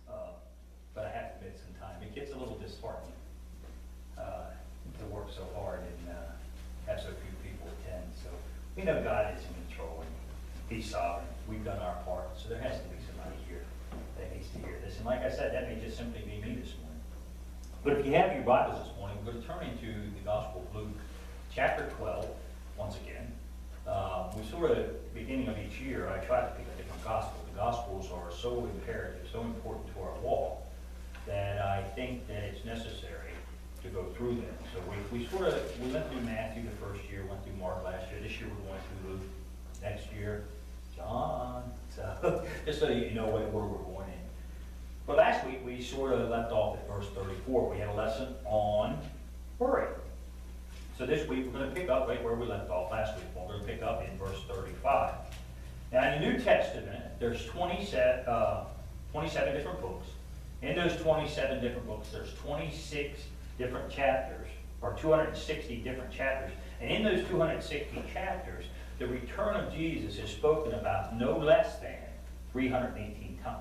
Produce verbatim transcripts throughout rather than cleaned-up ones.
Uh, but I have to admit sometimes it gets a little disheartening uh, to work so hard and uh, have so few people attend. So we know God is in control and He's sovereign. We've done our part, so there has to be somebody here that needs to hear this. And like I said, that may just simply be me this morning. But if you have your Bibles this morning, we're going to turn into the Gospel of Luke, chapter twelve, once again. Uh, we sort of, beginning of each year, I try to pick a different gospel. The Gospels are so imperative, so important to our walk, that I think that it's necessary to go through them. So we, we sort of, we went through Matthew the first year, went through Mark last year. This year we're going through Luke. Next year, John. So just so you know where we're going in. But last week we sort of left off at verse thirty-four. We had a lesson on worry. So this week we're going to pick up right where we left off last week. We're going to pick up in verse thirty-five. Now in the New Testament, there's twenty-seven, uh, twenty-seven different books. In those twenty-seven different books, there's twenty-six different chapters, or two hundred sixty different chapters. And in those two hundred sixty chapters, the return of Jesus is spoken about no less than three hundred eighteen times.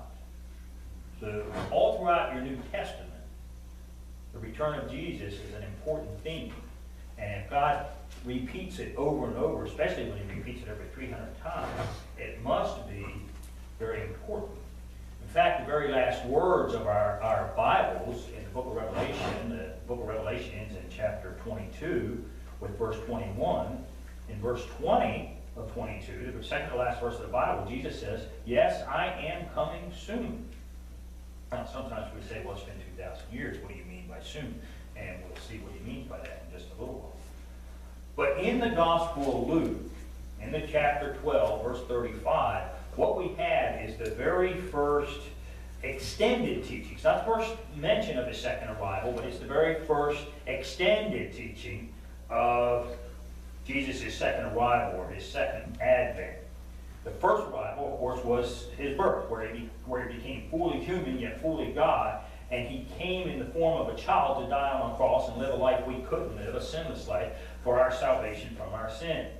So all throughout your New Testament, the return of Jesus is an important theme. And if God repeats it over and over, especially when He repeats it every three hundred times, it must be very important. In fact, the very last words of our, our Bibles in the book of Revelation, the book of Revelation ends in chapter twenty-two with verse twenty-one. In verse twenty of twenty-two, the second to last verse of the Bible, Jesus says, "Yes, I am coming soon." Now, sometimes we say, well, it's been two thousand years. What do you mean by soon? And we'll see what He means by that in just a little while. But in the Gospel of Luke, in the chapter twelve, verse thirty-five, what we have is the very first extended teaching. It's not the first mention of His second arrival, but it's the very first extended teaching of Jesus' second arrival, or His second advent. The first arrival, of course, was His birth, where He, where he became fully human yet fully God, and He came in the form of a child to die on a cross and live a life we couldn't live, a sinless life, for our salvation from our sin.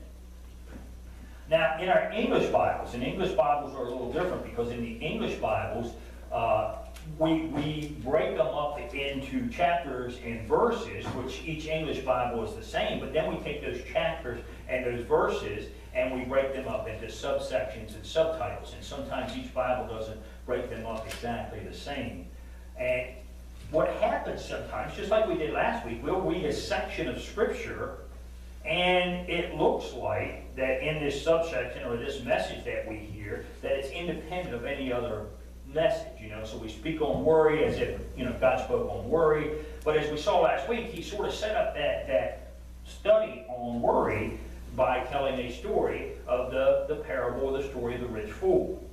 Now, in our English Bibles, and English Bibles are a little different, because in the English Bibles, uh, we, we break them up into chapters and verses, which each English Bible is the same, but then we take those chapters and those verses and we break them up into subsections and subtitles. And sometimes each Bible doesn't break them up exactly the same. And what happens sometimes, just like we did last week, we'll read a section of Scripture and it looks like that in this subsection or this message that we hear, that it's independent of any other message, you know. So we speak on worry as if, you know, God spoke on worry. But as we saw last week, He sort of set up that, that study on worry by telling a story of the, the parable, the story of the rich fool.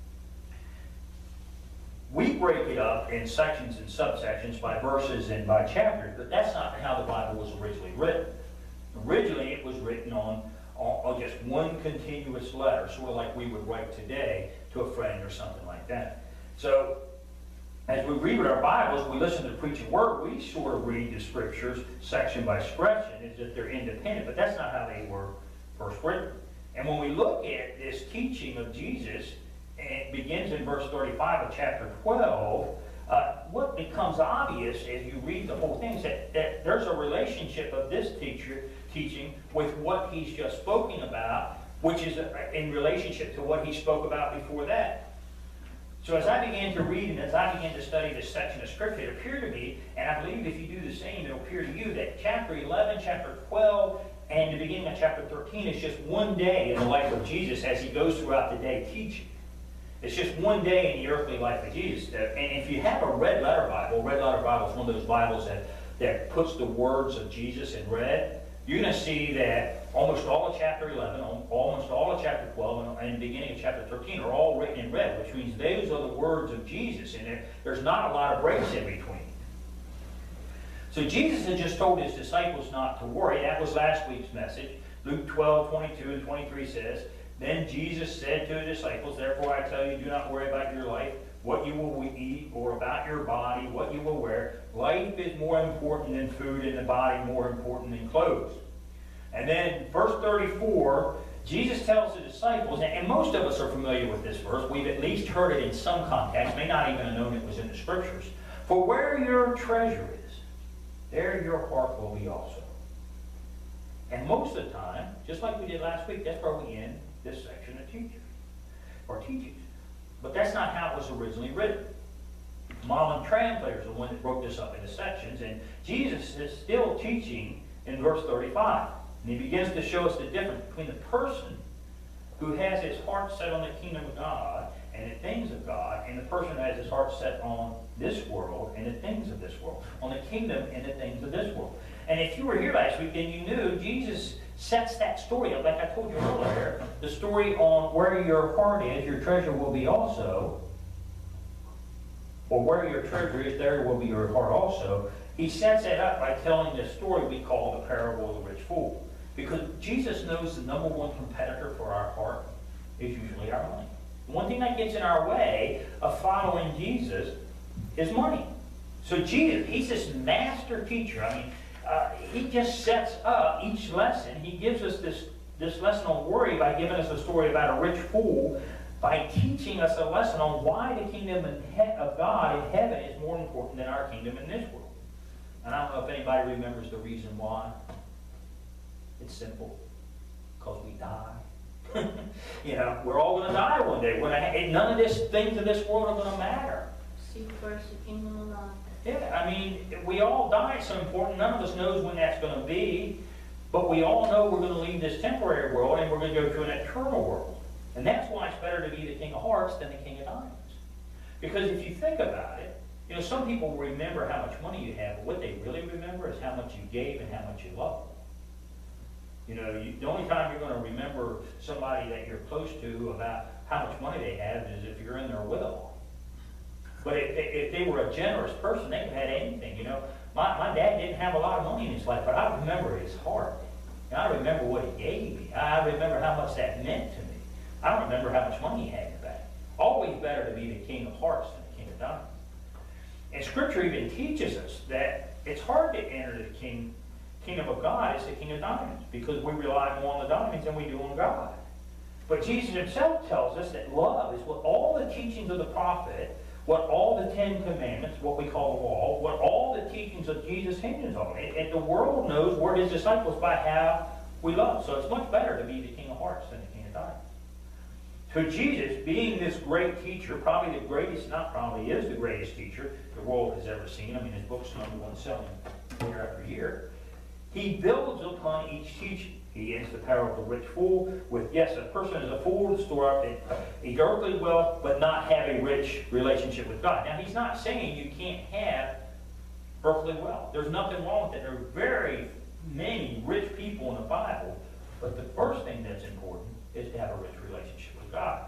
We break it up in sections and subsections by verses and by chapters, but that's not how the Bible was originally written. Originally, it was written on, on, on just one continuous letter, sort of like we would write today to a friend or something like that. So, as we read our Bibles, we listen to the preaching word, we sort of read the Scriptures section by section as if they're independent, but that's not how they were first written. And when we look at this teaching of Jesus, and it begins in verse thirty-five of chapter twelve, uh, what becomes obvious as you read the whole thing is that, that there's a relationship of this teacher teaching with what he's just spoken about, which is in relationship to what he spoke about before that. So as I began to read and as I began to study this section of Scripture, it appeared to me, and I believe if you do the same, it'll appear to you, that chapter eleven, chapter twelve, and the beginning of chapter thirteen is just one day in the life of Jesus as He goes throughout the day teaching. It's just one day in the earthly life of Jesus. And if you have a red letter Bible, red letter Bible is one of those Bibles that, that puts the words of Jesus in red, you're going to see that almost all of chapter eleven, almost all of chapter twelve, and the beginning of chapter thirteen are all written in red, which means those are the words of Jesus, and there, there's not a lot of breaks in between. So Jesus had just told His disciples not to worry. That was last week's message. Luke twelve, twenty-two and twenty-three says, "Then Jesus said to His disciples, Therefore I tell you, do not worry about your life, what you will eat, or about your body, what you will wear. Life is more important than food, and the body more important than clothes." And then verse thirty-four Jesus tells the disciples, and most of us are familiar with this verse, we've at least heard it in some context, may not even have known it was in the Scriptures. For where your treasure is, there your heart will be also. And most of the time, just like we did last week, that's where we end this section of teachers, or teachings. But that's not how it was originally written. Modern translators are the one that broke this up into sections, and Jesus is still teaching in verse thirty-five. And he begins to show us the difference between the person who has his heart set on the kingdom of God and the things of God, and the person who has his heart set on this world and the things of this world, on the kingdom and the things of this world. And if you were here last week, then you knew Jesus sets that story up, like I told you earlier, the story on where your heart is, your treasure will be also, or where your treasure is, there will be your heart also. He sets it up by telling this story we call the parable of the rich fool. Because Jesus knows the number one competitor for our heart is usually our money. The one thing that gets in our way of following Jesus is money. So Jesus, he's this master teacher. I mean, uh, he just sets up each lesson. He gives us this, this lesson on worry by giving us a story about a rich fool, by teaching us a lesson on why the kingdom of God in heaven is more important than our kingdom in this world. And I don't know if anybody remembers the reason why. It's simple. Because we die. You know, we're all going to die one day. We're gonna, none of these things of this world are going to matter. Seek first the kingdom of God. Yeah, I mean, we all die at some point. None of us knows when that's going to be. But we all know we're going to leave this temporary world and we're going to go to an eternal world. And that's why it's better to be the king of hearts than the king of diamonds. Because if you think about it, you know, some people remember how much money you have, but what they really remember is how much you gave and how much you loved. You know, you, the only time you're going to remember somebody that you're close to about how much money they have is if you're in their will. But if they, if they were a generous person, they could have had anything. You know, my, my dad didn't have a lot of money in his life, but I remember his heart. And I remember what he gave me. I remember how much that meant to me. I don't remember how much money he had in the bank. Always better to be the king of hearts than the king of diamonds. And Scripture even teaches us that it's hard to enter the king, kingdom of God as the king of diamonds because we rely more on the diamonds than we do on God. But Jesus himself tells us that love is what all the teachings of the prophet, what all the Ten Commandments, what we call the law, what all the teachings of Jesus hinges on. And, and the world knows we're his disciples by how we love. So it's much better to be the king of hearts than the king of diamonds. So Jesus, being this great teacher, probably the greatest, not probably, is the greatest teacher the world has ever seen. I mean, his book's number one selling year after year. He builds upon each teaching. He ends the parable of the rich fool with, yes, a person is a fool to store up a earthly wealth, but not have a rich relationship with God. Now, he's not saying you can't have earthly wealth. There's nothing wrong with it. There are very many rich people in the Bible, but the first thing that's important is to have a rich relationship with God.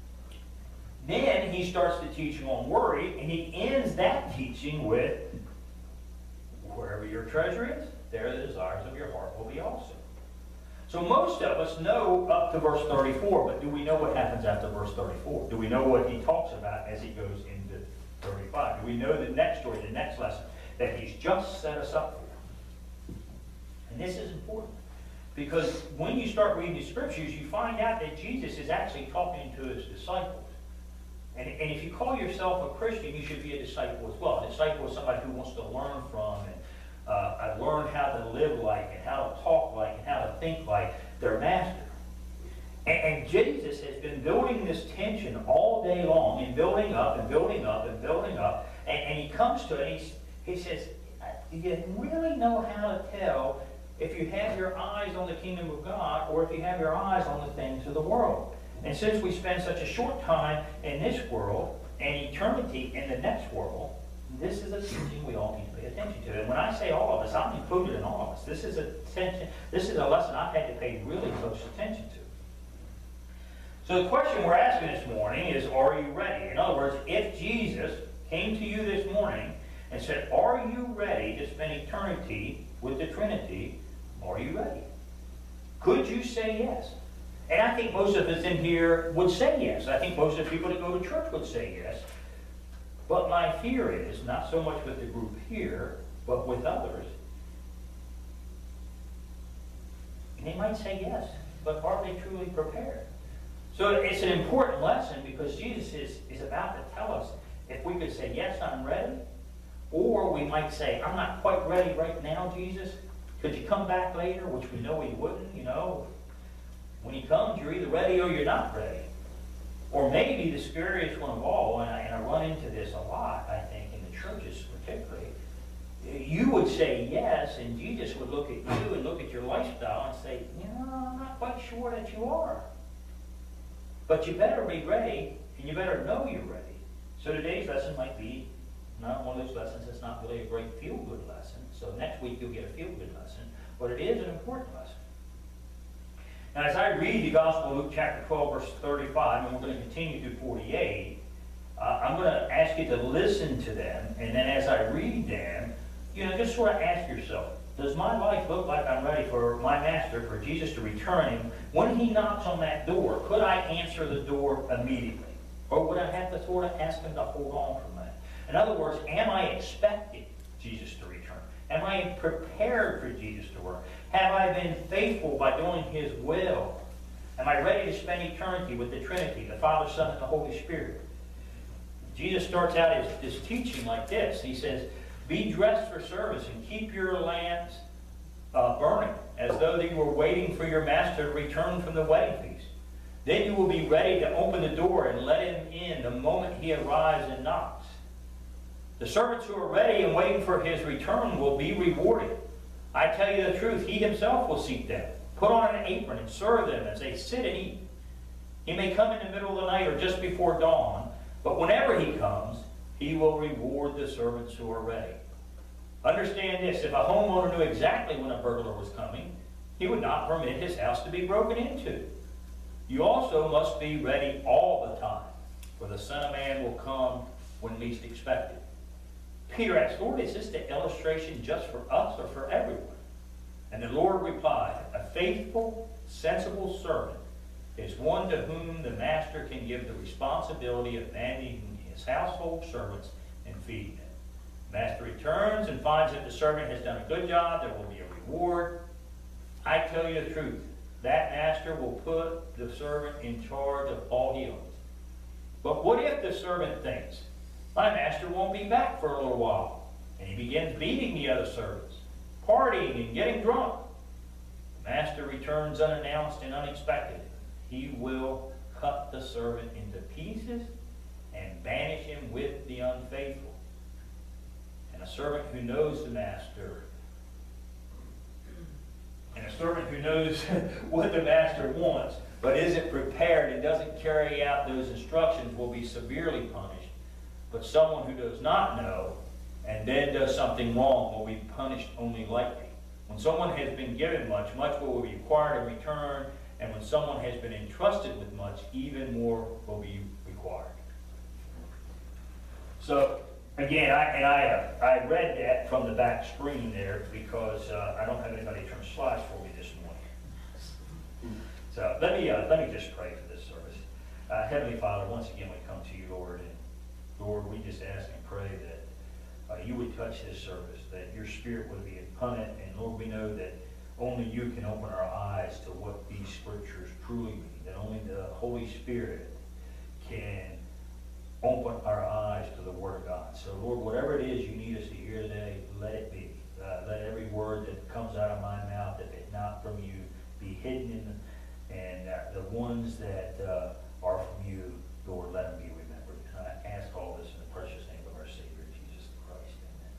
Then he starts the teaching on worry, and he ends that teaching with, wherever your treasure is, there the desires of your heart will be also. So most of us know up to verse thirty-four, but do we know what happens after verse thirty-four? Do we know what he talks about as he goes into thirty-five? Do we know the next story, the next lesson, that he's just set us up for? And this is important, because when you start reading the Scriptures, you find out that Jesus is actually talking to his disciples. And, and if you call yourself a Christian, you should be a disciple as well. A disciple is somebody who wants to learn from and Uh, I've learned how to live like and how to talk like and how to think like their master. And, and Jesus has been building this tension all day long and building up and building up and building up. And, and he comes to it and he's, he says, do you really know how to tell if you have your eyes on the kingdom of God or if you have your eyes on the things of the world? And since we spend such a short time in this world and eternity in the next world, this is a teaching we all need to pay attention to. And when I say all of us, I'm included in all of us. This is a tension, this is a lesson I've had to pay really close attention to. So the question we're asking this morning is, are you ready? In other words, if Jesus came to you this morning and said, are you ready to spend eternity with the Trinity? Are you ready? Could you say yes? And I think most of us in here would say yes. I think most of the people that go to church would say yes. But my fear is, not so much with the group here, but with others, they might say yes, but are they truly prepared? So it's an important lesson because Jesus is, is about to tell us if we could say, yes, I'm ready, or we might say, I'm not quite ready right now, Jesus. Could you come back later? Which we know he wouldn't, you know. When he comes, you're either ready or you're not ready. Or maybe the scariest one of all, and I, and I run into this a lot, I think, in the churches particularly, you would say yes, and Jesus would look at you and look at your lifestyle and say, you know, I'm not quite sure that you are. But you better be ready, and you better know you're ready. So today's lesson might be not one of those lessons that's not really a great feel-good lesson. So next week you'll get a feel-good lesson, but it is an important lesson. Now as I read the Gospel of Luke chapter twelve, verse thirty-five, and we're going to continue through forty-eight, uh, I'm going to ask you to listen to them, and then as I read them, you know, just sort of ask yourself, does my life look like I'm ready for my Master, for Jesus to return him? When he knocks on that door, could I answer the door immediately? Or would I have to sort of ask him to hold on from that? In other words, am I expecting Jesus to return? Am I prepared for Jesus to work? Have I been faithful by doing his will? Am I ready to spend eternity with the Trinity, the Father, Son, and the Holy Spirit? Jesus starts out his, his teaching like this. He says, be dressed for service and keep your lamps uh, burning, as though you were waiting for your Master to return from the wedding feast. Then you will be ready to open the door and let him in the moment he arrives and knocks. The servants who are ready and waiting for his return will be rewarded. I tell you the truth, he himself will seek them, put on an apron and serve them as they sit and eat. He may come in the middle of the night or just before dawn, but whenever he comes, he will reward the servants who are ready. Understand this, if a homeowner knew exactly when a burglar was coming, he would not permit his house to be broken into. You also must be ready all the time, for the Son of Man will come when least expected. Peter asked, Lord, is this the illustration just for us or for everyone? And the Lord replied, a faithful, sensible servant is one to whom the master can give the responsibility of managing his household servants and feeding them. The master returns and finds that the servant has done a good job. There will be a reward. I tell you the truth, that master will put the servant in charge of all he owns. But what if the servant thinks, my master won't be back for a little while, and he begins beating the other servants, partying and getting drunk? The master returns unannounced and unexpected. He will cut the servant into pieces and banish him with the unfaithful. And a servant who knows the master, and a servant who knows what the master wants, but isn't prepared and doesn't carry out those instructions will be severely punished. But someone who does not know and then does something wrong will be punished only lightly. When someone has been given much, much will be required in return, and when someone has been entrusted with much, even more will be required. So, again, I, and I, uh, I read that from the back screen there because uh, I don't have anybody turn slides for me this morning. So let me, uh, let me just pray for this service. Uh, Heavenly Father, once again we come to you, Lord, and Lord, we just ask and pray that uh, you would touch this service, that your Spirit would be upon it, and Lord, we know that only you can open our eyes to what these scriptures truly mean, that only the Holy Spirit can open our eyes to the Word of God. So Lord, whatever it is you need us to hear today, let it be. Uh, let every word that comes out of my mouth, if it's not from you, be hidden in the, and uh, the ones that uh, are from you, Lord, let them be remembered. And I ask all this in the precious name of our Savior, Jesus Christ. Amen.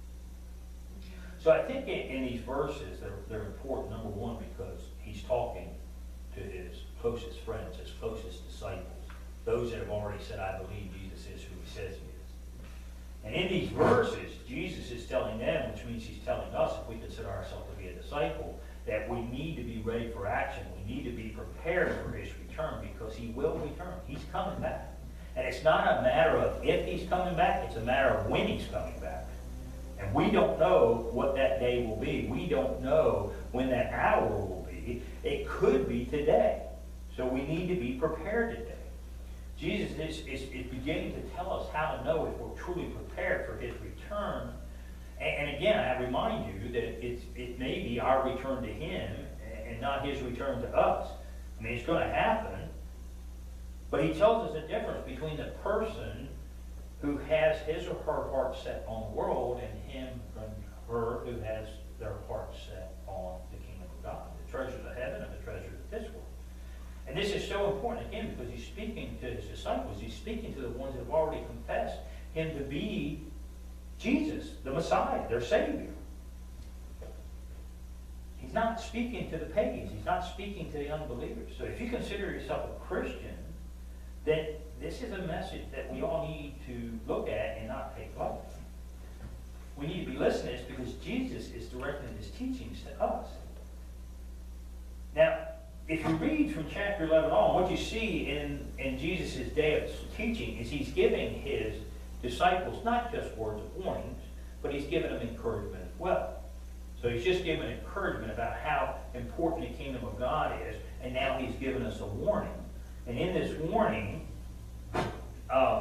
So I think in, in these verses, they're, they're important, number one, because he's talking to his closest friends, his closest disciples, those that have already said, I believe Jesus is who he says he is. And in these verses, Jesus is telling them, which means he's telling us, if we consider ourselves to be a disciple, that we need to be ready for action. We need to be prepared for his return, because he will return. He's coming back. And it's not a matter of if he's coming back, it's a matter of when he's coming back. And we don't know what that day will be. We don't know when that hour will be. It could be today. So we need to be prepared today. Jesus is, is, is beginning to tell us how to know if we're truly prepared for his return. And, and again, I remind you that it's, it may be our return to him, and not his return to us. I mean, it's going to happen, but he tells us the difference between the person who has his or her heart set on the world and him and her who has their heart set on the kingdom of God, the treasures of heaven and the treasures of this world. And this is so important, again, because he's speaking to his disciples. He's speaking to the ones that have already confessed him to be Jesus, the Messiah, their Savior. He's not speaking to the pagans. He's not speaking to the unbelievers. So if you consider yourself a Christian, then this is a message that we all need to look at and not take lightly. We need to be listening to this because Jesus is directing his teachings to us. Now, if you read from chapter eleven on, what you see in, in Jesus' day of teaching is he's giving his disciples not just words of warnings, but he's giving them encouragement as well. So he's just giving encouragement about how important the kingdom of God is, and now he's given us a warning. And in this warning, um,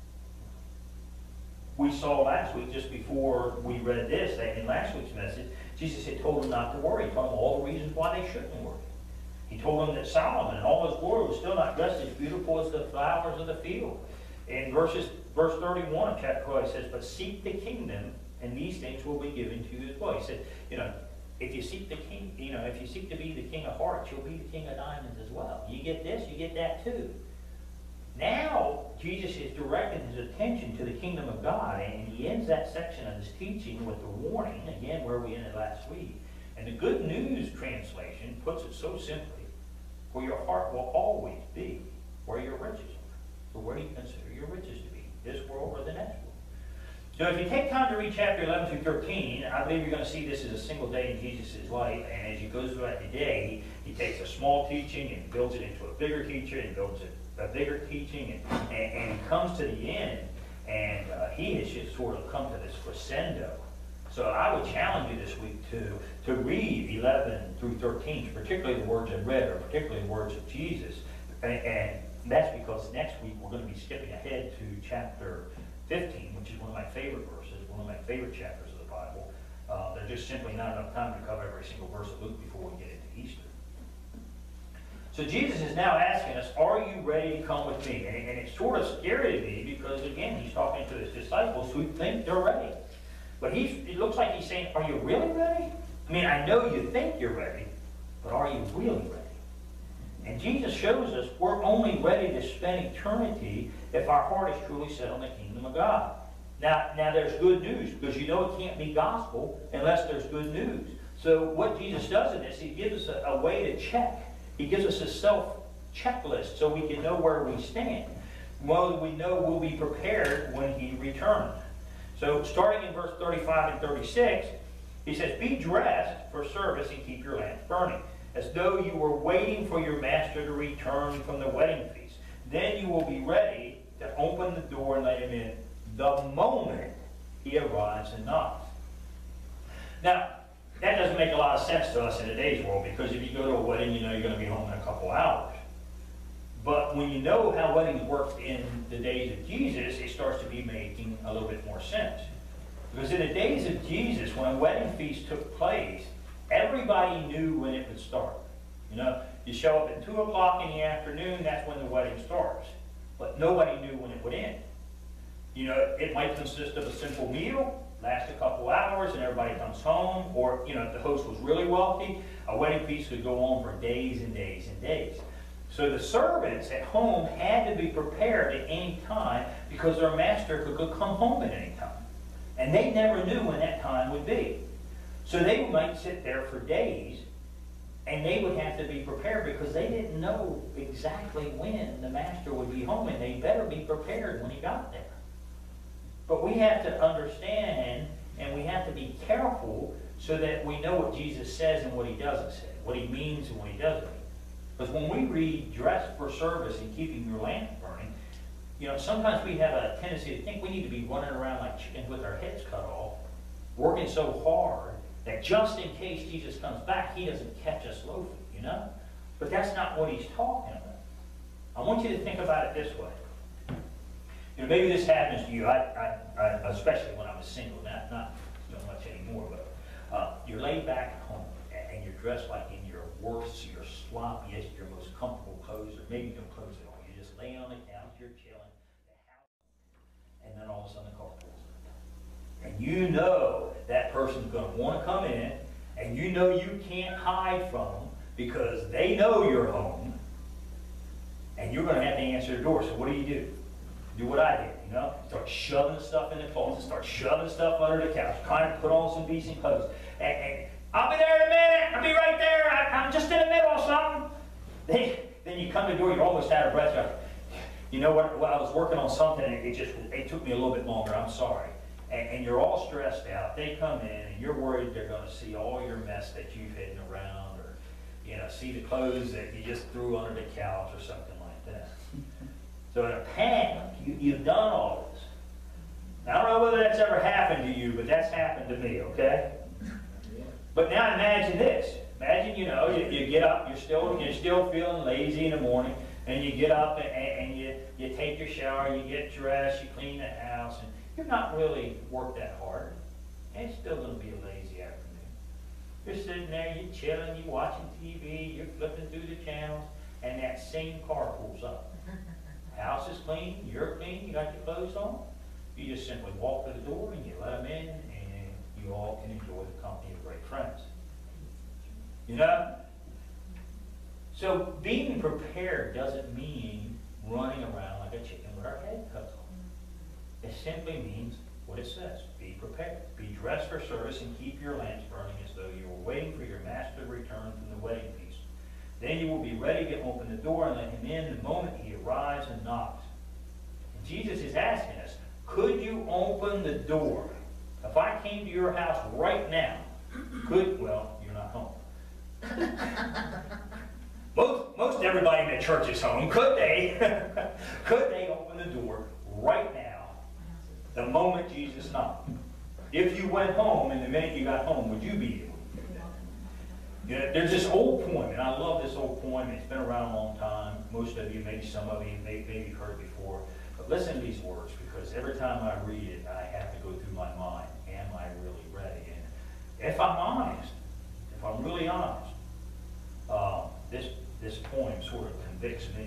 we saw last week, just before we read this, that in last week's message, Jesus had told them not to worry. He told them all the reasons why they shouldn't worry. He told them that Solomon in all his glory was still not dressed as beautiful as the flowers of the field. In verses, verse thirty-one of chapter twelve, he says, but seek the kingdom, and these things will be given to you as well. He said, you know, if you seek the king, you know, if you seek to be the king of hearts, you'll be the king of diamonds as well. You get this, you get that too. Now, Jesus is directing his attention to the kingdom of God, and he ends that section of his teaching with the warning, again, where we ended last week. And the Good News translation puts it so simply, for your heart will always be where your riches are. So where do you consider your riches to be? This world or the next world? So if you take time to read chapter eleven through thirteen, I believe you're going to see this as a single day in Jesus' life. And as he goes throughout the day, he takes a small teaching and builds it into a bigger teaching and builds it a bigger teaching. And, and, and he comes to the end, and uh, he has just sort of come to this crescendo. So I would challenge you this week to, to read eleven through thirteen, particularly the words I read, or particularly the words of Jesus. And, and that's because next week we're going to be skipping ahead to chapter fifteen, which is one of my favorite verses, one of my favorite chapters of the Bible. Uh, there's just simply not enough time to cover every single verse of Luke before we get into Easter. So Jesus is now asking us, are you ready to come with me? And, and it's sort of scary to me because, again, he's talking to his disciples who think they're ready. But he's, it looks like he's saying, are you really ready? I mean, I know you think you're ready, but are you really ready? And Jesus shows us we're only ready to spend eternity if our heart is truly set on the kingdom of God. Now, now there's good news, because you know it can't be gospel unless there's good news. So what Jesus does in this, he gives us a, a way to check. He gives us a self-checklist so we can know where we stand. Well, we know we'll be prepared when he returns. So starting in verse thirty-five and thirty-six, he says, be dressed for service and keep your lamps burning, as though you were waiting for your master to return from the wedding feast. Then you will be ready to open the door and let him in the moment he arrives and knocks. Now, that doesn't make a lot of sense to us in today's world, because if you go to a wedding, you know you're going to be home in a couple hours. But when you know how weddings worked in the days of Jesus, it starts to be making a little bit more sense. Because in the days of Jesus, when a wedding feast took place, everybody knew when it would start. You know, you show up at two o'clock in the afternoon, that's when the wedding starts. But nobody knew when it would end. You know, it might consist of a simple meal, last a couple hours, and everybody comes home. Or, you know, if the host was really wealthy, a wedding feast could go on for days and days and days. So the servants at home had to be prepared at any time, because their master could come home at any time. And they never knew when that time would be. So they might sit there for days, and they would have to be prepared, because they didn't know exactly when the master would be home, and they better be prepared when he got there. But we have to understand, and we have to be careful, so that we know what Jesus says and what he doesn't say, what he means and what he doesn't mean. Because when we read dressed for service and keeping your lamp burning, you know, sometimes we have a tendency to think we need to be running around like chickens with our heads cut off, working so hard that just in case Jesus comes back, he doesn't catch us loafing, you know? But that's not what he's talking about. I want you to think about it this way. You know, maybe this happens to you, I, I, I, especially when I was single, not, not so much anymore, but uh, you're laid back at home and you're dressed like in your worst, your sloppiest, your most comfortable clothes, or maybe you don't close at all. You're just laying on the couch, you're chilling, the house, and then all of a sudden the car pulls up. And you know that person's going to want to come in, and you know you can't hide from them because they know you're home, and you're going to have to answer the door. So what do you do? Do what I did, you know? Start shoving stuff in the closet, start shoving stuff under the couch, trying to put on some decent clothes. And, and I'll be there in a minute, I'll be right there, I, I'm just in the middle of something. Then, then you come to the door, you're almost out of breath. You're like, you know what, well, I was working on something, and it just, it took me a little bit longer, I'm sorry. And, and you're all stressed out. They come in, and you're worried they're going to see all your mess that you've hidden around, or, you know, see the clothes that you just threw under the couch or something like that. So in a panic, you, you've done all this. Now, I don't know whether that's ever happened to you, but that's happened to me, okay? But now imagine this. Imagine, you know, you, you get up, you're still, you're still feeling lazy in the morning, and you get up and, and you, you take your shower, you get dressed, you clean the house, and you're not really worked that hard. And it's still going to be a lazy afternoon. You're sitting there, you're chilling, you're watching T V, you're flipping through the channels, and that same car pulls up. House is clean, you're clean, you got your clothes on. You just simply walk to the door and you let them in, and you all can enjoy the company of great friends. You know? So being prepared doesn't mean running around like a chicken with our head cut off. It simply means what it says. Be prepared. Be dressed for service and keep your lamps burning as though you were waiting for your master to return from the wedding feast. Then you will be ready to open the door and let him in the moment he arrives and knocks. And Jesus is asking us, could you open the door? If I came to your house right now, could, well, you're not home. most, most everybody in the church is home. Could they? Could they open the door right now, the moment Jesus knocked? If you went home and the minute you got home, would you be able? Yeah, there's this old poem, and I love this old poem. It's been around a long time. Most of you, maybe some of you, may, maybe heard it before. But listen to these words, because every time I read it, I have to go through my mind. Am I really ready? And if I'm honest, if I'm really honest, uh, this, this poem sort of convicts me.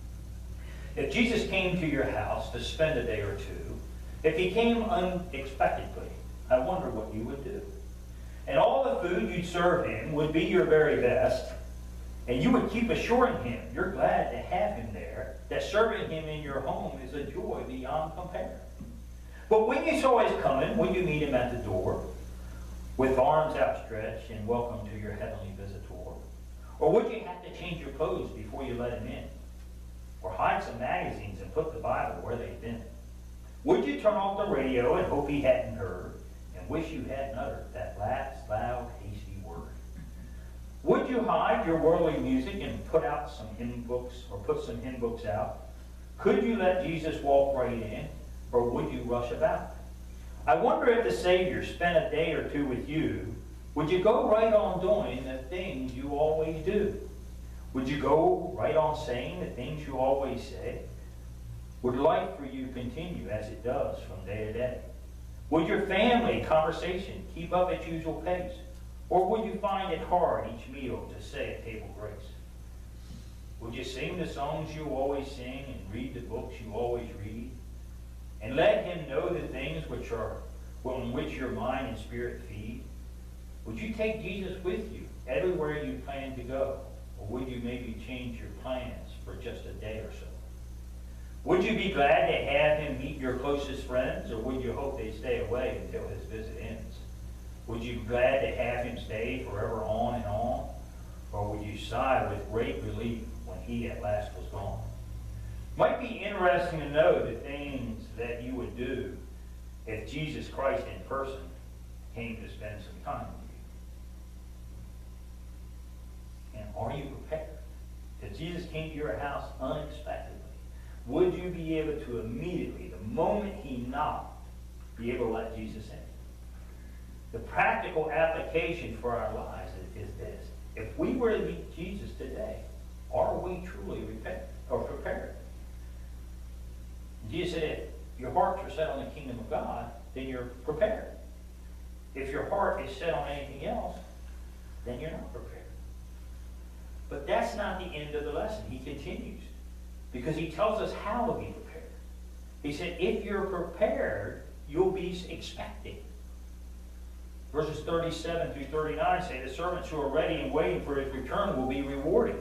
If Jesus came to your house to spend a day or two, if he came unexpectedly, I wonder what you would do. And all the food you'd serve him would be your very best, and you would keep assuring him you're glad to have him there, that serving him in your home is a joy beyond compare. But when you saw his coming, would you meet him at the door with arms outstretched and welcome to your heavenly visitor? Or would you have to change your clothes before you let him in? Or hide some magazines and put the Bible where they've been? Would you turn off the radio and hope he hadn't heard, and wish you hadn't uttered that last loud, hasty word? Would you hide your worldly music and put out some hymn books, or put some hymn books out? Could you let Jesus walk right in, or would you rush about? I wonder if the Savior spent a day or two with you, would you go right on doing the things you always do? Would you go right on saying the things you always say? Would life for you continue as it does from day to day? Would your family conversation keep up its usual pace? Or would you find it hard each meal to say a table grace? Would you sing the songs you always sing and read the books you always read? And let him know the things which are on which your mind and spirit feed? Would you take Jesus with you everywhere you plan to go? Or would you maybe change your plans for just a day or so? Would you be glad to have him meet your closest friends, or would you hope they stay away until his visit ends? Would you be glad to have him stay forever on and on? Or would you sigh with great relief when he at last was gone? Might be interesting to know the things that you would do if Jesus Christ in person came to spend some time with you. And are you prepared? If Jesus came to your house unexpectedly, would you be able to immediately, the moment he knocked, be able to let Jesus in? The practical application for our lives is, is this. If we were to meet Jesus today, are we truly prepared? Or prepared? Jesus said, if your hearts are set on the kingdom of God, then you're prepared. If your heart is set on anything else, then you're not prepared. But that's not the end of the lesson. He continues. Because he tells us how to be prepared. He said, if you're prepared, you'll be expecting. Verses thirty-seven through thirty-nine say, the servants who are ready and waiting for his return will be rewarded.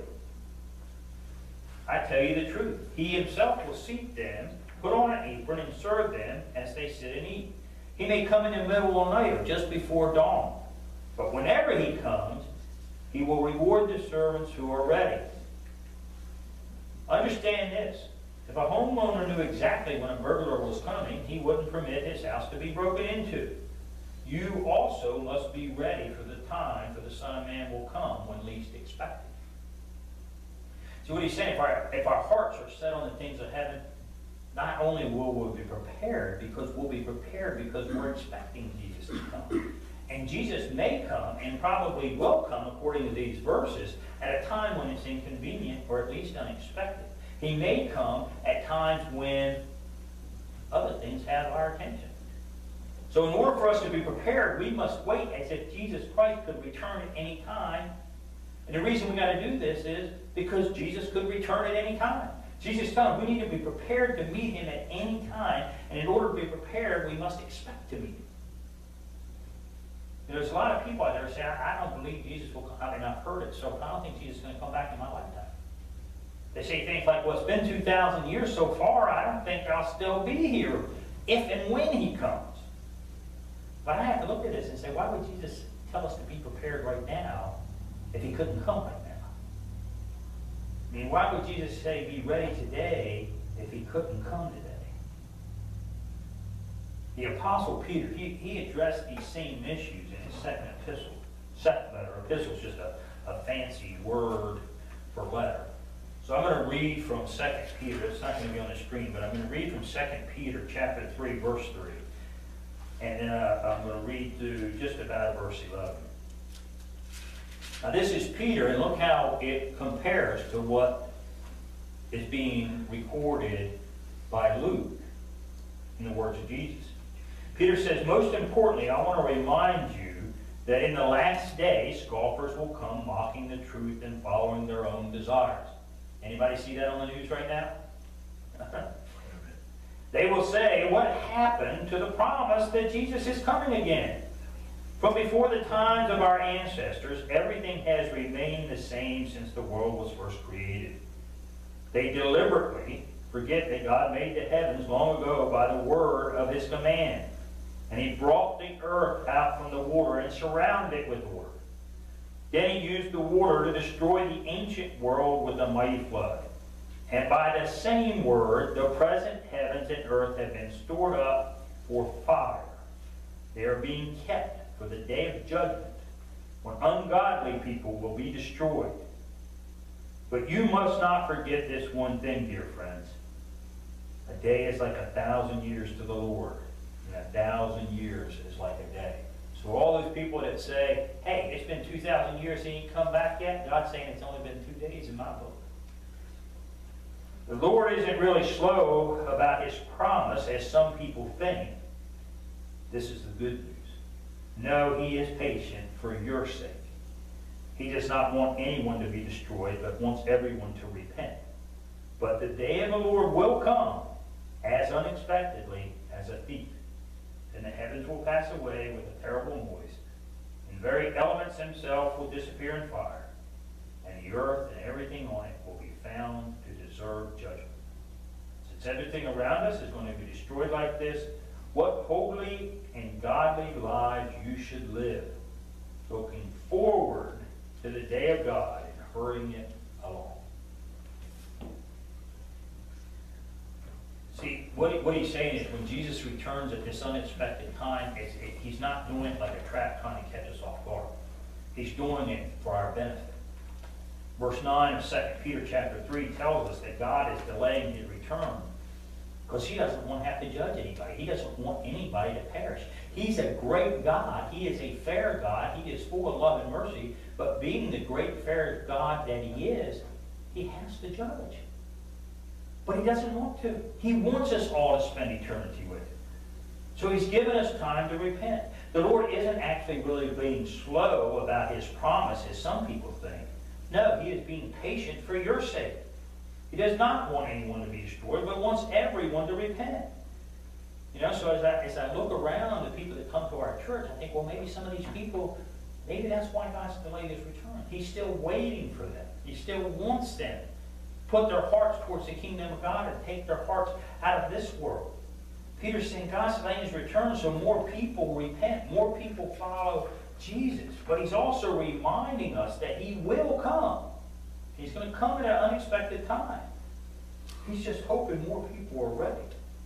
I tell you the truth. He himself will seat them, put on an apron, and serve them as they sit and eat. He may come in the middle of the night or just before dawn. But whenever he comes, he will reward the servants who are ready. Understand this. If a homeowner knew exactly when a burglar was coming, he wouldn't permit his house to be broken into. You also must be ready for the time, for the Son of Man will come when least expected. So what he's saying, if our, if our hearts are set on the things of heaven, not only will we be prepared, because we'll be prepared because we're expecting Jesus to come. And Jesus may come, and probably will come, according to these verses, at a time when it's inconvenient, or at least unexpected. He may come at times when other things have our attention. So in order for us to be prepared, we must wait as if Jesus Christ could return at any time. And the reason we got to do this is because Jesus could return at any time. Jesus tells us we need to be prepared to meet him at any time. And in order to be prepared, we must expect to meet him. There's a lot of people out there who say, I don't believe Jesus will come. I mean, I've heard it, so I don't think Jesus is going to come back in my lifetime. They say things like, well, it's been two thousand years so far, I don't think I'll still be here if and when he comes. But I have to look at this and say, why would Jesus tell us to be prepared right now if he couldn't come right now? I mean, why would Jesus say, be ready today if he couldn't come today? The Apostle Peter, he, he addressed these same issues in his second epistle. Second letter. Epistle is just a, a fancy word for letter. So I'm going to read from Second Peter. It's not going to be on the screen, but I'm going to read from Second Peter chapter three, verse three. And then uh, I'm going to read through just about verse eleven. Now this is Peter, and look how it compares to what is being recorded by Luke in the words of Jesus. Peter says, most importantly, I want to remind you that in the last day, scoffers will come mocking the truth and following their own desires. Anybody see that on the news right now? They will say, what happened to the promise that Jesus is coming again? From before the times of our ancestors, everything has remained the same since the world was first created. They deliberately forget that God made the heavens long ago by the word of his command. And he brought the earth out from the water and surrounded it with water. Then he used the water to destroy the ancient world with a mighty flood. And by the same word, the present heavens and earth have been stored up for fire. They are being kept for the day of judgment, when ungodly people will be destroyed. But you must not forget this one thing, dear friends. A day is like a thousand years to the Lord, and a thousand years is like a day. So all those people that say, hey, it's been two thousand years, he ain't come back yet, God's saying it's only been two days in my book. The Lord isn't really slow about his promise, as some people think. This is the good news. No, he is patient for your sake. He does not want anyone to be destroyed, but wants everyone to repent. But the day of the Lord will come as unexpectedly as a thief. Then the heavens will pass away with a terrible noise, and the very elements themselves will disappear in fire, and the earth and everything on it will be found to deserve judgment. Since everything around us is going to be destroyed like this, what holy and godly lives you should live, looking forward to the day of God and hurrying it along. See, what, he, what he's saying is when Jesus returns at this unexpected time, it's, it, he's not doing it like a trap trying to catch us off guard. He's doing it for our benefit. Verse nine of Second Peter chapter three tells us that God is delaying his return because he doesn't want to have to judge anybody. He doesn't want anybody to perish. He's a great God. He is a fair God. He is full of love and mercy. But being the great fair God that he is, he has to judge. But he doesn't want to. He wants us all to spend eternity with him. So he's given us time to repent. The Lord isn't actually really being slow about his promise, as some people think. No, he is being patient for your sake. He does not want anyone to be destroyed, but wants everyone to repent. You know, so as I, as I look around the people that come to our church, I think, well, maybe some of these people, maybe that's why God's delayed his return. He's still waiting for them. He still wants them to put their hearts towards the kingdom of God and take their hearts out of this world. Peter's saying God's delaying his return so more people repent, more people follow Jesus. But he's also reminding us that he will come. He's going to come at an unexpected time. He's just hoping more people are ready.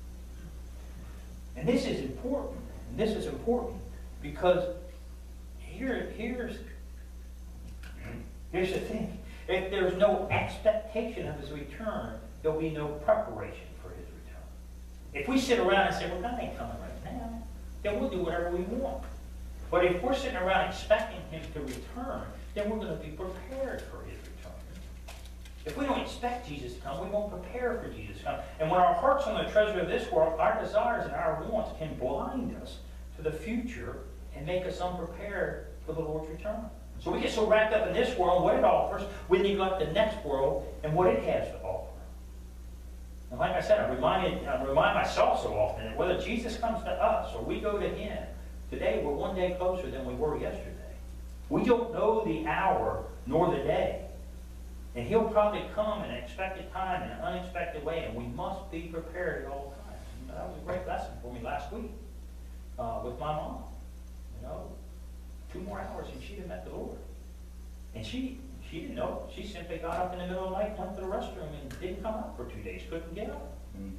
And this is important. And this is important because here, here's, here's the thing. If there's no expectation of his return, there'll be no preparation for his return. If we sit around and say, well, God ain't coming right now, then we'll do whatever we want. But if we're sitting around expecting him to return, then we're going to be prepared for his return. If we don't expect Jesus to come, we won't prepare for Jesus to come. And when our hearts are on the treasure of this world, our desires and our wants can blind us to the future and make us unprepared for the Lord's return. So we get so wrapped up in this world, what it offers, we neglect the next world and what it has to offer. And like I said, I, reminded, I remind myself so often that whether Jesus comes to us or we go to him, today we're one day closer than we were yesterday. We don't know the hour nor the day. And he'll probably come in an expected time, in an unexpected way, and we must be prepared at all times. And that was a great lesson for me last week uh, with my mom. You know, two more hours and she'd have met the Lord. And she she didn't know. She simply got up in the middle of the night, went to the restroom, and didn't come out for two days. Couldn't get up. Mm.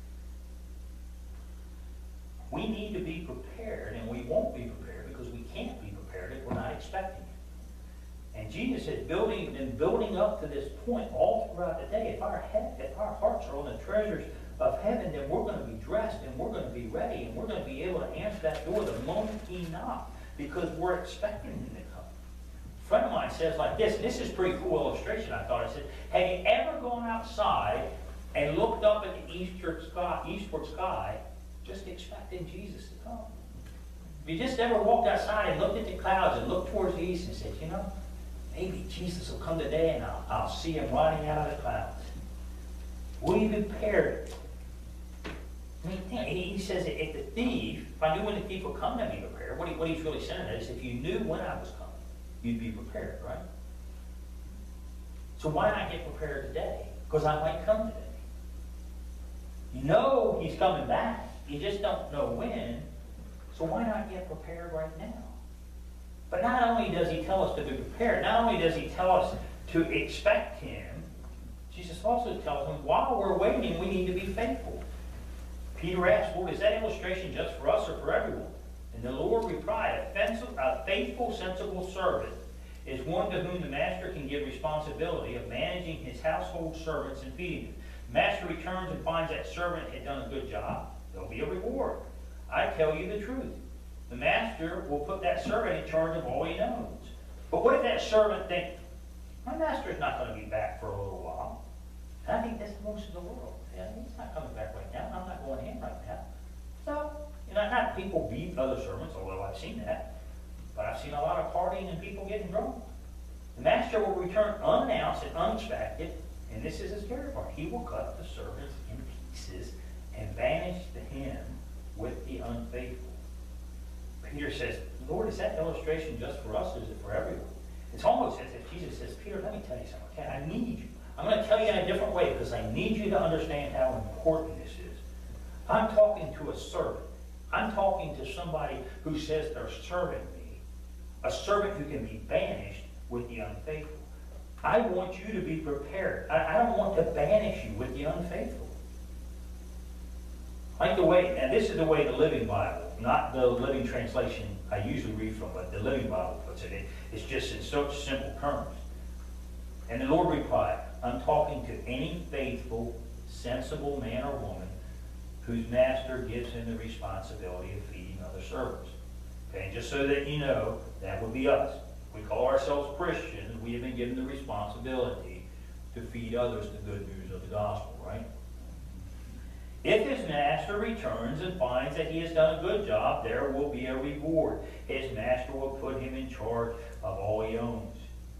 We need to be prepared, and we won't be prepared because we can't be prepared if we're not expecting it. And Jesus is building and building up to this point all throughout the day. If our head, if our hearts are on the treasures of heaven, then we're going to be dressed and we're going to be ready and we're going to be able to answer that door the moment he knocks because we're expecting him to come. A friend of mine says like this, and this is a pretty cool illustration, I thought. I said, have you ever gone outside and looked up at the eastward sky, eastward sky just expecting Jesus to come? Have you just ever walked outside and looked at the clouds and looked towards the east and said, you know, maybe Jesus will come today and I'll, I'll see him riding out of the clouds. Will you be prepared? I mean, he, he says that if the thief, if I knew when the thief would come to me prepared, what, he, what he's really saying is if you knew when I was coming, you'd be prepared, right? So why not get prepared today? Because I might come today. You know he's coming back. You just don't know when. So why not get prepared right now? But not only does he tell us to be prepared, not only does he tell us to expect him, Jesus also tells him while we're waiting, we need to be faithful. Peter asked, Lord, is that illustration just for us or for everyone? And the Lord replied, a faithful, sensible servant is one to whom the master can give responsibility of managing his household servants and feeding them. The master returns and finds that servant had done a good job. There'll be a reward. I tell you the truth. The master will put that servant in charge of all he knows. But what if that servant thinks, my master's not going to be back for a little while? And I think that's most of the world. Yeah, he's not coming back right now. I'm not going in right now. So, you know, not people beat other servants, although I've seen that. But I've seen a lot of partying and people getting drunk. The master will return unannounced and unexpected, and this is his scary part. He will cut the servants in pieces and banish the him with the unfaithful. Peter says, Lord, is that illustration just for us or is it for everyone? It's almost as if Jesus says, Peter, let me tell you something. Okay, I need you. I'm going to tell you in a different way because I need you to understand how important this is. I'm talking to a servant. I'm talking to somebody who says they're serving me. A servant who can be banished with the unfaithful. I want you to be prepared. I, I don't want to banish you with the unfaithful. Like the way, and this is the way the Living Bible, not the Living Translation I usually read from, but the Living Bible puts it in. It's just in such simple terms. And the Lord replied, I'm talking to any faithful, sensible man or woman whose master gives him the responsibility of feeding other servants. Okay, and just so that you know, that would be us. We call ourselves Christians. We have been given the responsibility to feed others the good news of the gospel, right? If his master returns and finds that he has done a good job, there will be a reward. His master will put him in charge of all he owns.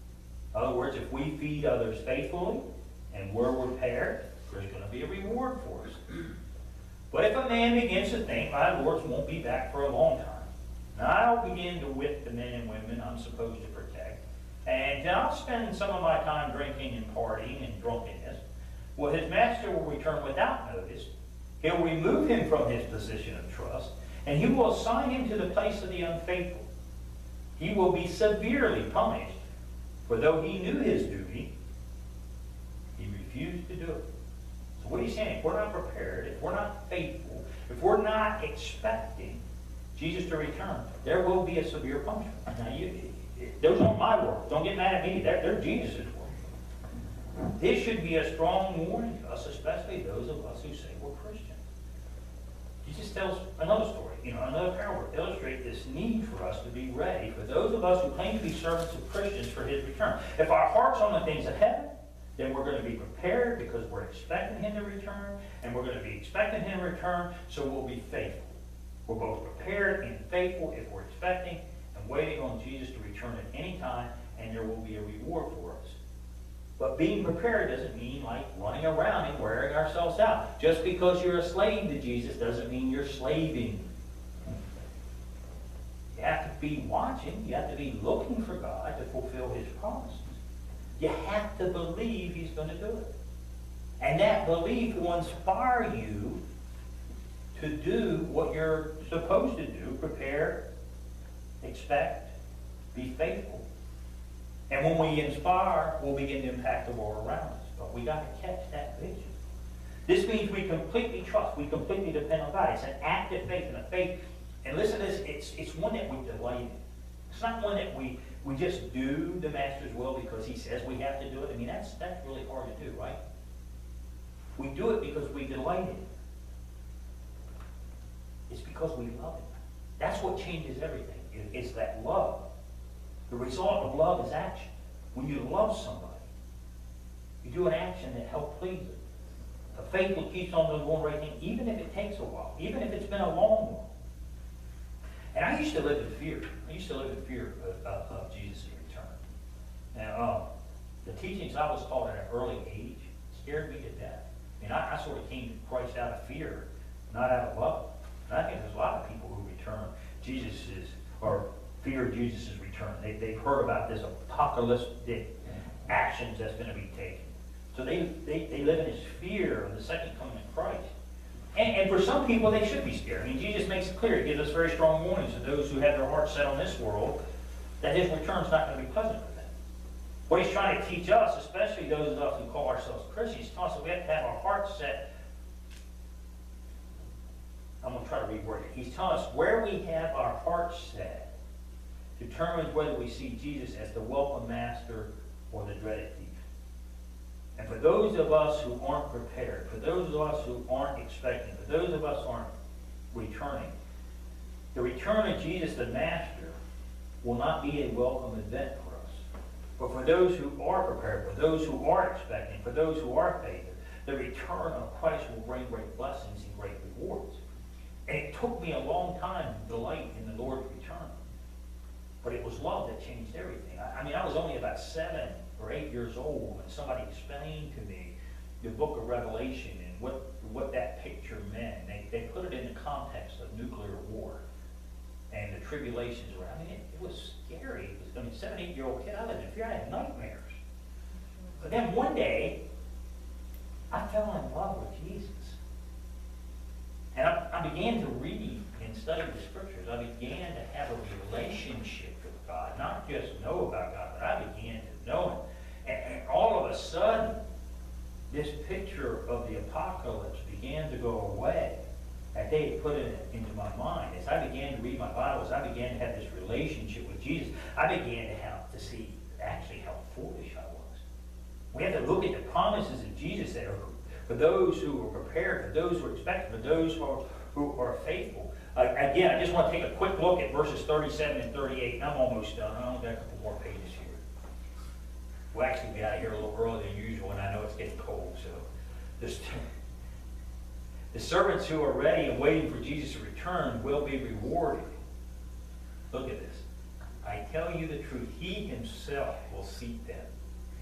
In other words, if we feed others faithfully and we're prepared, there's going to be a reward for us. But if a man begins to think, my Lord won't be back for a long time, now I'll begin to whip the men and women I'm supposed to protect, and I'll spend some of my time drinking and partying and drunkenness, well, his master will return without notice. He'll remove him from his position of trust, and he will assign him to the place of the unfaithful. He will be severely punished, for though he knew his duty, he refused to do it. So what he's saying, if we're not prepared, if we're not faithful, if we're not expecting Jesus to return, there will be a severe punishment. Now, you, those aren't my words. Don't get mad at me. They're, they're Jesus' words. This should be a strong warning to us, especially those of us who say we're Christians. Jesus tells another story, you know, another parable to illustrate this need for us to be ready for those of us who claim to be servants of Christians for his return. If our heart's on the things of heaven, then we're going to be prepared because we're expecting him to return, and we're going to be expecting him to return, so we'll be faithful. We're both prepared and faithful if we're expecting and waiting on Jesus to return at any time, and there will be a reward for us. But being prepared doesn't mean like running around and wearing ourselves out. Just because you're a slave to Jesus doesn't mean you're slaving. You have to be watching. You have to be looking for God to fulfill his promises. You have to believe he's going to do it. And that belief will inspire you to do what you're supposed to do. Prepare, expect, be faithful. And when we inspire, we'll begin to impact the world around us. But we got to catch that vision. This means we completely trust, we completely depend on God. It's an act of faith and a faith. And listen to this, it's, it's one that we delight in. It's not one that we, we just do the Master's will because he says we have to do it. I mean, that's, that's really hard to do, right? We do it because we delight in it. It's because we love it. That's what changes everything. It, it's that love. The result of love is action. When you love somebody, you do an action that helps please them. A faithful keeps on the going right thing, even if it takes a while, even if it's been a long one. And I used to live in fear. I used to live in fear of, of, of Jesus' return. Now, um, the teachings I was taught at an early age scared me to death. I mean, I, I sort of came to Christ out of fear, not out of love. And I think there's a lot of people who return Jesus's, or fear Jesus' return. They, they've heard about this apocalyptic actions that's going to be taken. So they, they, they live in this fear of the second coming of Christ. And, and for some people, they should be scared. I mean, Jesus makes it clear. He gives us very strong warnings to those who have their hearts set on this world that his return is not going to be pleasant for them. What he's trying to teach us, especially those of us who call ourselves Christians, he's telling us that we have to have our hearts set. I'm going to try to reword it. He's telling us where we have our hearts set determines whether we see Jesus as the welcome master or the dreaded thief. And for those of us who aren't prepared, for those of us who aren't expecting, for those of us who aren't returning, the return of Jesus the Master will not be a welcome event for us. But for those who are prepared, for those who are expecting, for those who are faithful, the return of Christ will bring great blessings and great rewards. And it took me a long time to delight in the Lord's return. But it was love that changed everything. I, I mean, I was only about seven or eight years old when somebody explained to me the book of Revelation and what, what that picture meant. They, they put it in the context of nuclear war and the tribulations around. I mean, it, it was scary. It was, I mean, seven, eight-year-old kid, I lived in fear. I had nightmares. But then one day, I fell in love with Jesus. And I, I began to read and study the Scriptures. I began to have a relationship with God. Not just know about God, but I began to know Him. And, and all of a sudden, this picture of the apocalypse began to go away. That they had put it into my mind. As I began to read my Bible, as I began to have this relationship with Jesus, I began to have to see actually how foolish I was. We have to look at the promises of Jesus that are for those who are prepared, for those who are expecting, for those who are, who are faithful. Uh, again, I just want to take a quick look at verses thirty-seven and thirty-eight, and I'm almost done. I only got a couple more pages here. We'll actually be out of here a little earlier than usual, and I know it's getting cold, so just the servants who are ready and waiting for Jesus to return will be rewarded. Look at this. I tell you the truth, he himself will seat them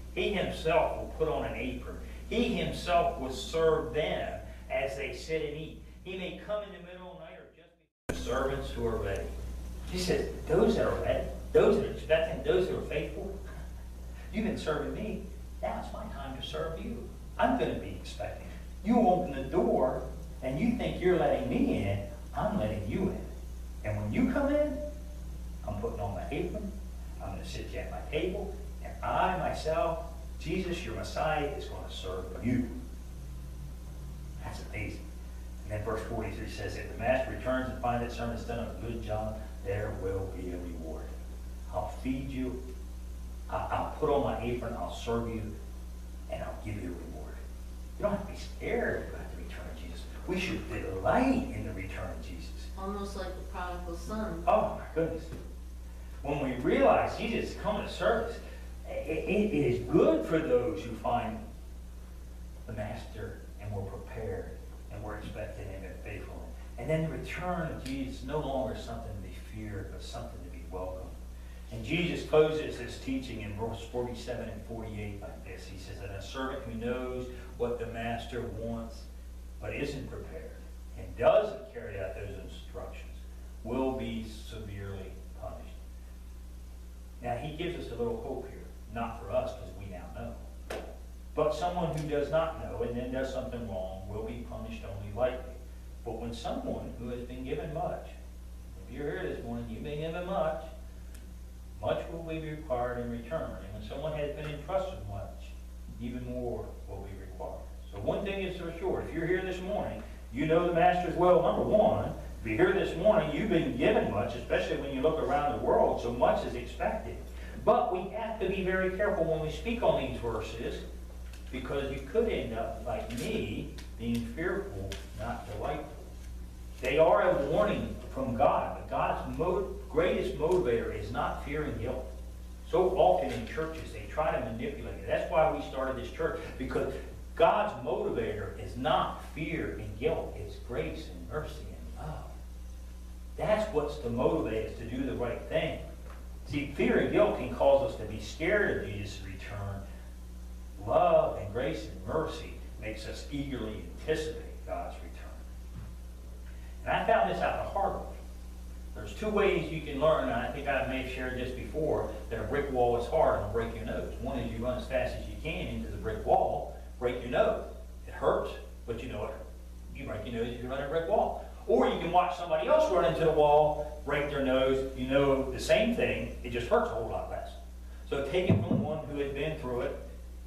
He himself will put on an apron. He himself will serve them as they sit and eat. He may come in the middle of the night or just be the servants who are ready. He says, those that are ready, those that are expecting, those that are faithful, you've been serving me. Now it's my time to serve you. I'm going to be expecting. You open the door and you think you're letting me in, I'm letting you in. And when you come in, I'm putting on my apron, I'm going to sit you at my table, and I myself, Jesus, your Messiah, is going to serve you. That's amazing. And then verse forty-three says, if the master returns and finds that servant has done a good job, there will be a reward. I'll feed you, I- I'll put on my apron, I'll serve you, and I'll give you a reward. You don't have to be scared about the return of Jesus. We should delight in the return of Jesus. Almost like the prodigal son. Oh my goodness. When we realize Jesus is coming to service, it, it is good for those who find the Master and we're prepared and we're expecting Him and faithful. And then the return of Jesus is no longer something to be feared, but something to be welcomed. And Jesus closes his teaching in verse forty-seven and forty-eight like this. He says, and a servant who knows what the Master wants, but isn't prepared, and doesn't carry out those instructions, will be severely punished. Now, he gives us a little hope here. Not for us, because we now know. But someone who does not know and then does something wrong will be punished only lightly. But when someone who has been given much, if you're here this morning, you've been given much, much will be required in return. And when someone has been entrusted much, even more will be required. So one thing is for sure, if you're here this morning, you know the Master's will, number one. If you're here this morning, you've been given much, especially when you look around the world, so much is expected. But we have to be very careful when we speak on these verses, because you could end up, like me, being fearful, not delightful. They are a warning from God, but God's mo- greatest motivator is not fear and guilt. So often in churches, they try to manipulate it. That's why we started this church, because God's motivator is not fear and guilt. It's grace and mercy and love. That's what's to motivate us to do the right thing. See, fear and guilt can cause us to be scared of Jesus' return. Love and grace and mercy makes us eagerly anticipate God's return. And I found this out the hard way. There's two ways you can learn, and I think I may have shared this before, that a brick wall is hard and will break your nose. One is you run as fast as you can into the brick wall, break your nose. It hurts, but you know it. You break your nose if you run a brick wall. Or you can watch somebody else run into the wall, break their nose. You know the same thing, it just hurts a whole lot less. So take it from one who has been through it.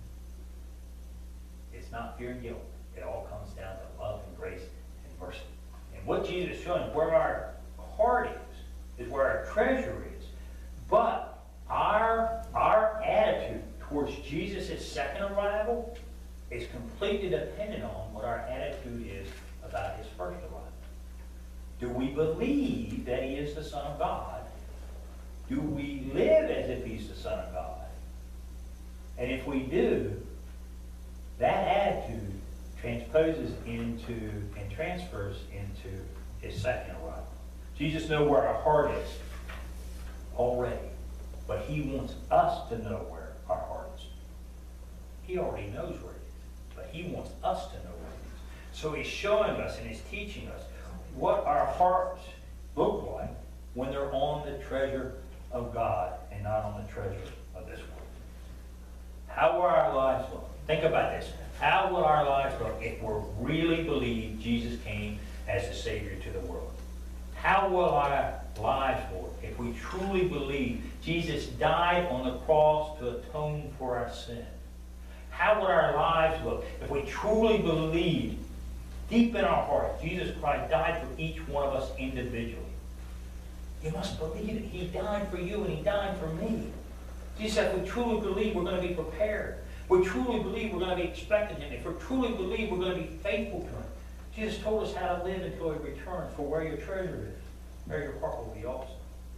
It's not fear and guilt. It all comes down to love and grace and mercy. And what Jesus is showing, where our heart is, is where our treasure is. But our, our attitude towards Jesus' second arrival is completely dependent on what our attitude is about his first arrival. Do we believe that he is the Son of God? Do we live as if he's the Son of God? And if we do, that attitude transposes into and transfers into his second arrival. Jesus knows where our heart is already, but he wants us to know where our heart is. He already knows where it is, but he wants us to know where it is. So he's showing us and he's teaching us what our hearts look like when they're on the treasure of God and not on the treasure of this world. How will our lives look? Think about this. How will our lives look if we really believe Jesus came as the Savior to the world? How will our lives look if we truly believe Jesus died on the cross to atone for our sin? How would our lives look if we truly believe deep in our heart Jesus Christ died for each one of us individually? You must believe it. He died for you and he died for me. Jesus said, if we truly believe, we're going to be prepared. We truly believe we're going to be expecting him. If we truly believe we're going to be faithful to him. Jesus told us how to live until he returns, for where your treasure is, there your heart will be also.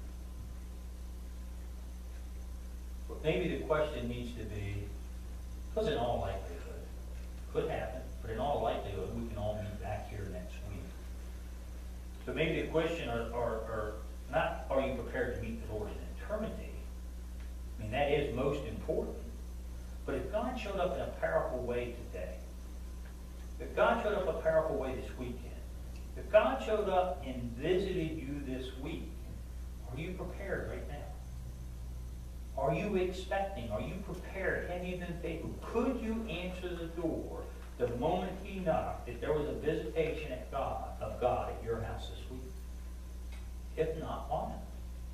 But maybe the question needs to be, because in all likelihood, could happen, but in all likelihood, we can all meet back here next week. So maybe the question are, are, are not, are you prepared to meet the Lord in eternity? I mean, that is most important. But if God showed up in a powerful way today, if God showed up a powerful way this weekend, if God showed up and visited you this week, are you prepared right now? Are you expecting? Are you prepared? Have you been faithful? Could you answer the door the moment He knocked if there was a visitation at God, of God at your house this week? If not, why not?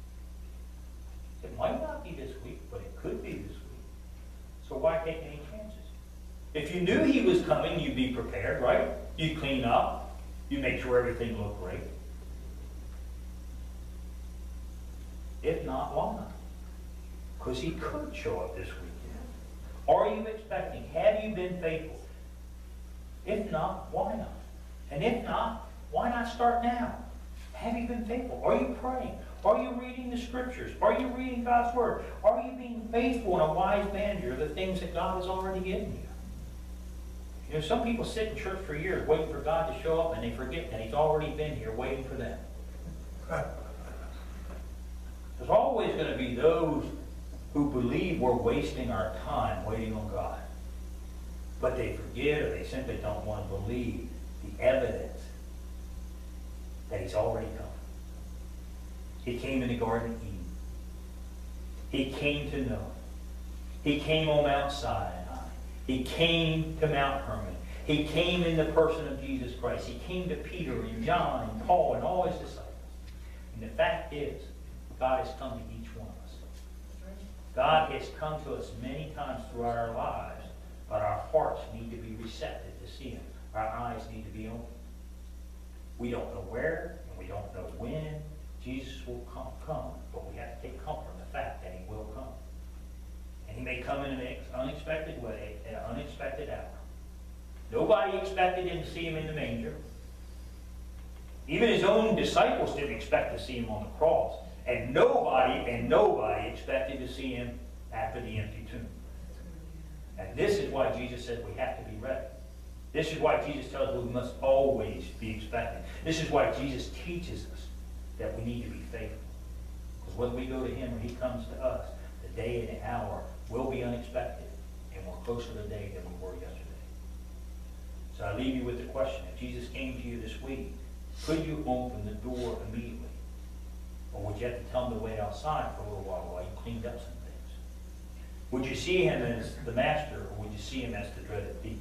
It might not be this week, but it could be this week. So why take any chances? If you knew He was coming, you'd be prepared, right? You'd clean up. You'd make sure everything looked great. If not, why not? Because He could show up this weekend. Are you expecting? Have you been faithful? If not, why not? And if not, why not start now? Have you been faithful? Are you praying? Are you reading the Scriptures? Are you reading God's Word? Are you being faithful in a wise manager of the things that God has already given you? You know, some people sit in church for years waiting for God to show up, and they forget that He's already been here waiting for them. There's always going to be those who believe we're wasting our time waiting on God. But they forget, or they simply don't want to believe the evidence that He's already come. He came in the Garden of Eden. He came to Noah. He came on Mount Sinai. He came to Mount Hermon. He came in the person of Jesus Christ. He came to Peter and John and Paul and all His disciples. And the fact is, God has come to each one of us. God has come to us many times throughout our lives, but our hearts need to be receptive to see Him. Our eyes need to be open. We don't know where, and we don't know when Jesus will come, come, but we have to take comfort in the fact that He will come. And He may come in an unexpected way, at an unexpected hour. Nobody expected Him to see Him in the manger. Even His own disciples didn't expect to see Him on the cross. And nobody, and nobody expected to see Him after the empty tomb. And this is why Jesus said we have to be ready. This is why Jesus tells us we must always be expecting. This is why Jesus teaches us that we need to be faithful. Because when we go to Him or He comes to us, the day and the hour will be unexpected. And we're closer today than we were yesterday. So I leave you with the question. If Jesus came to you this week, could you open the door immediately? Or would you have to tell Him to wait outside for a little while while you cleaned up some things? Would you see Him as the master, or would you see Him as the dreaded thief?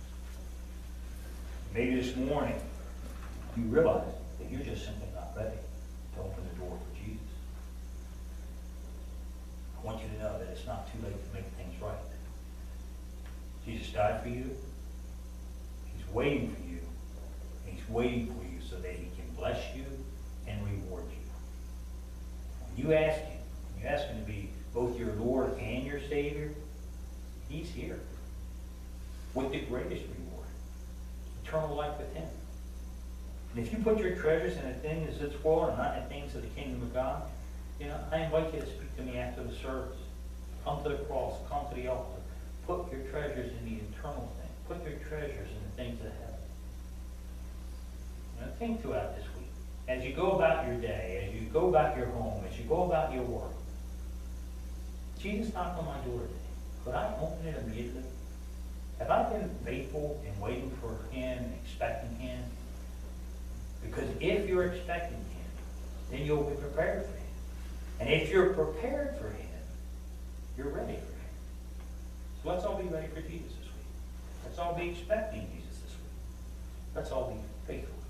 Maybe this morning you realize that you're just simply not ready to open the door for Jesus. I want you to know that it's not too late to make things right. Jesus died for you. He's waiting for you. And He's waiting for you so that He can bless you and reward you. When you ask Him, when you ask Him to be both your Lord and your Savior, He's here with the greatest reward, eternal life with Him. And if you put your treasures in the things of this world and not in the things of the kingdom of God, you know, I invite you to speak to me after the service. Come to the cross, come to the altar. Put your treasures in the eternal thing. Put your treasures in the things of heaven. Now think throughout this week. As you go about your day, as you go about your home, as you go about your work, Jesus knocked on my door today. Could I open it immediately? Have I been faithful in waiting for Him, expecting Him? Because if you're expecting Him, then you'll be prepared for Him. And if you're prepared for Him, you're ready for Him. So let's all be ready for Jesus this week. Let's all be expecting Jesus this week. Let's all be faithful.